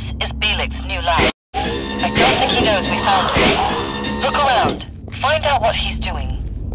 This is Bielik's new lab. I don't think he knows we found him. Look around. Find out what he's doing.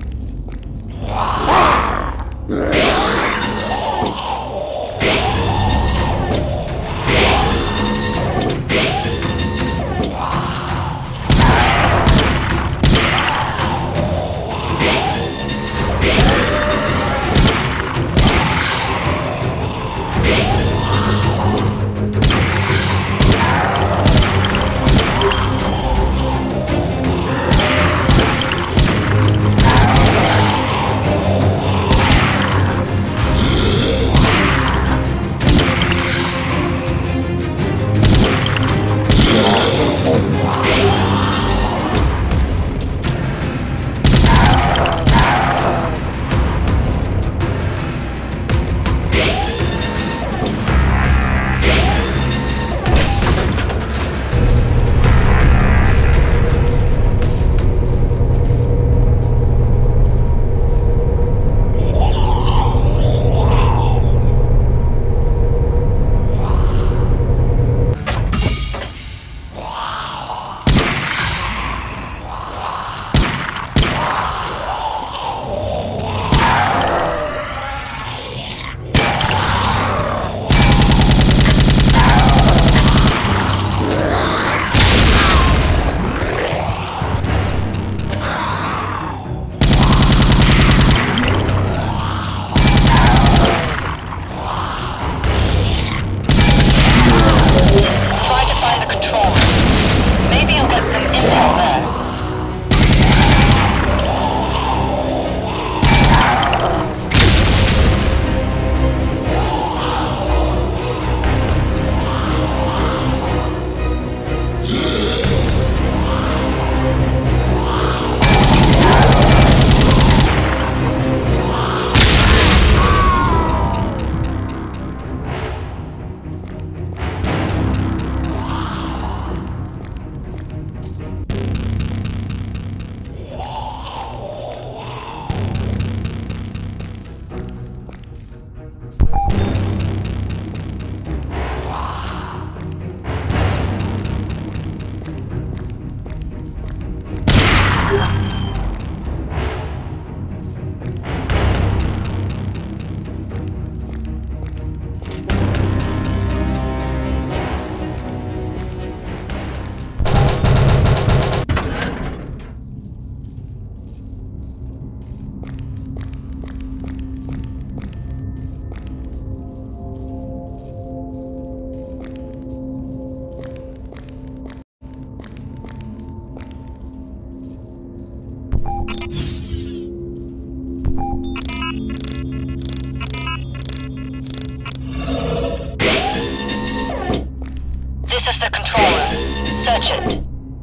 This is the control room. Search it.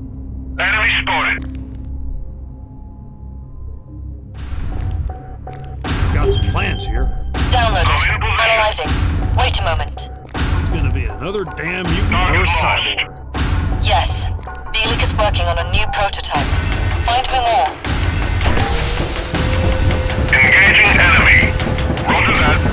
Enemy spotted. Got some plans here. Downloaded. Analyzing. Wait a moment. It's gonna be another damn mutant or cyborg. Yes. Bielik is working on a new prototype. Find me more. Engaging enemy. Roger that.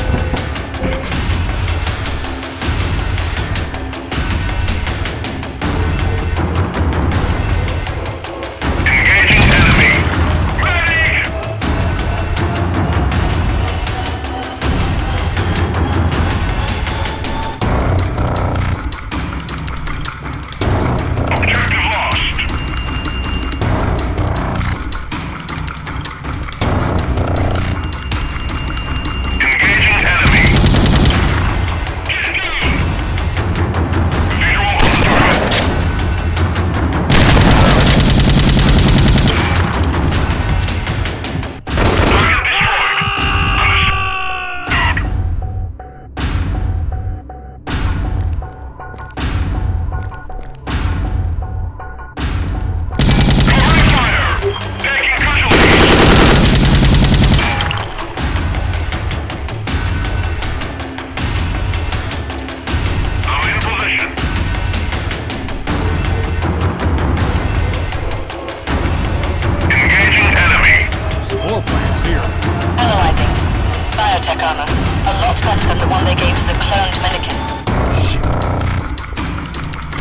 Biotech armor. A lot better than the one they gave to the cloned mannequin. Shit.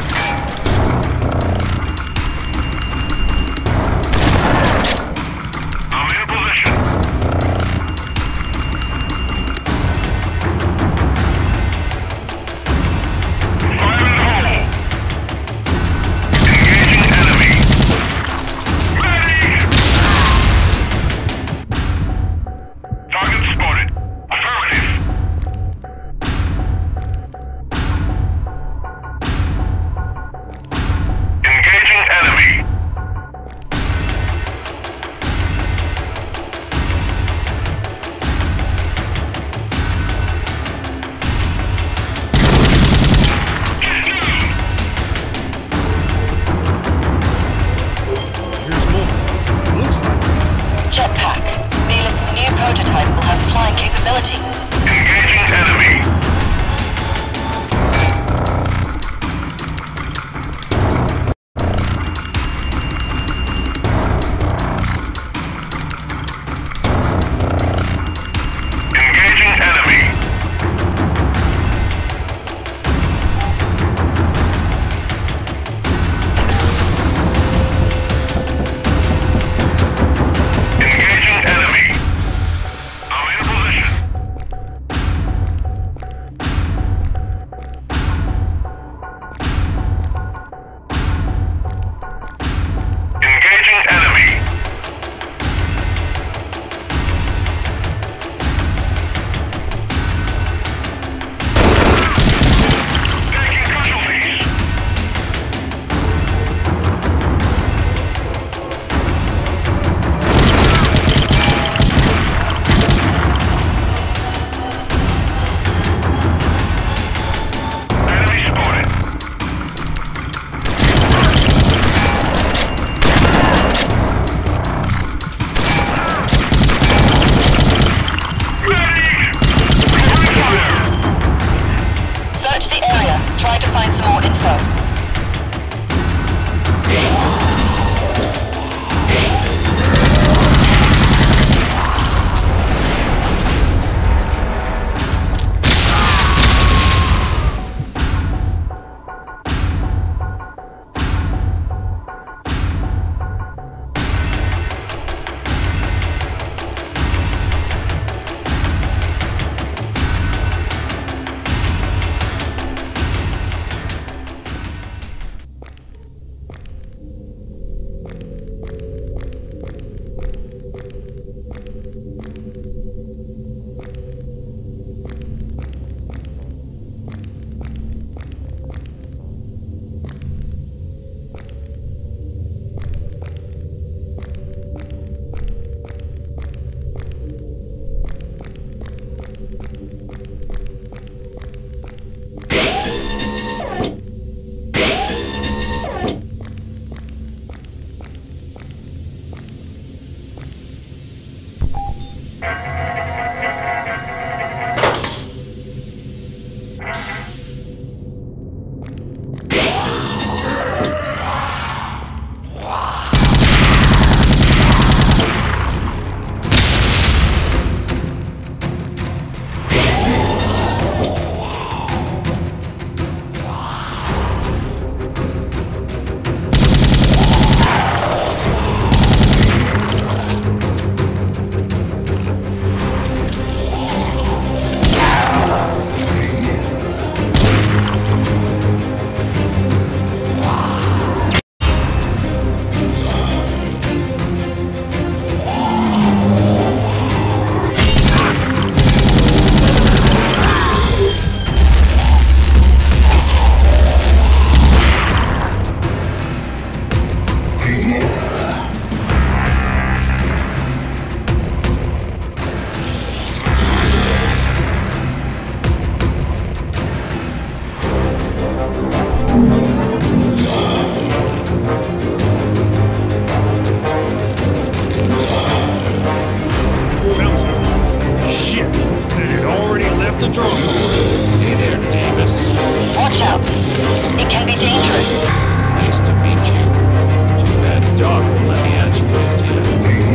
the drawing board. Hey there, Davis. Watch out. It can be dangerous. Nice to meet you. Too bad Doc won't let me answer just yet.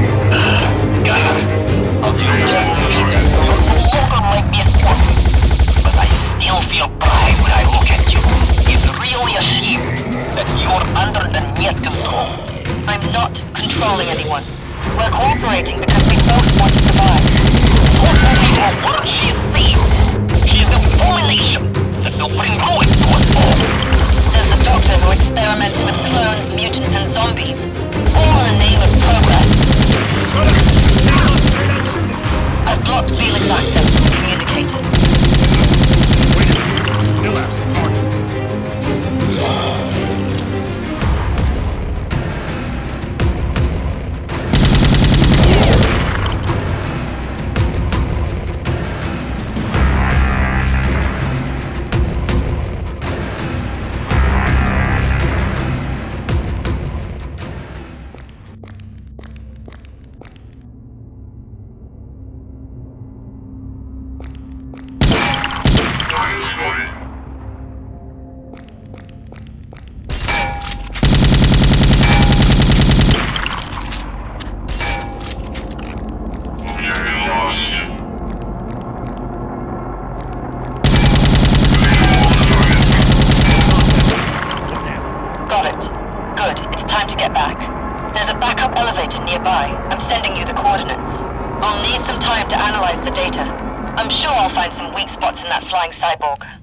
I'll do just feel it. You're no longer my best work. But I still feel pride when I look at you. It's really a shame that you're under the net control. I'm not controlling anyone. We're cooperating because we both want to survive. Hopefully your word she sees. She's an abomination that will bring ruin to us all. There's the doctor who experiments with clones, mutants, and zombies. All in the name of progress. I've blocked Felix access to the communicator. Wait a minute. Still have some targets. Got it. Good. It's time to get back. There's a backup elevator nearby. I'm sending you the coordinates. We'll need some time to analyze the data. I'm sure I'll find some weak spots in that flying cyborg.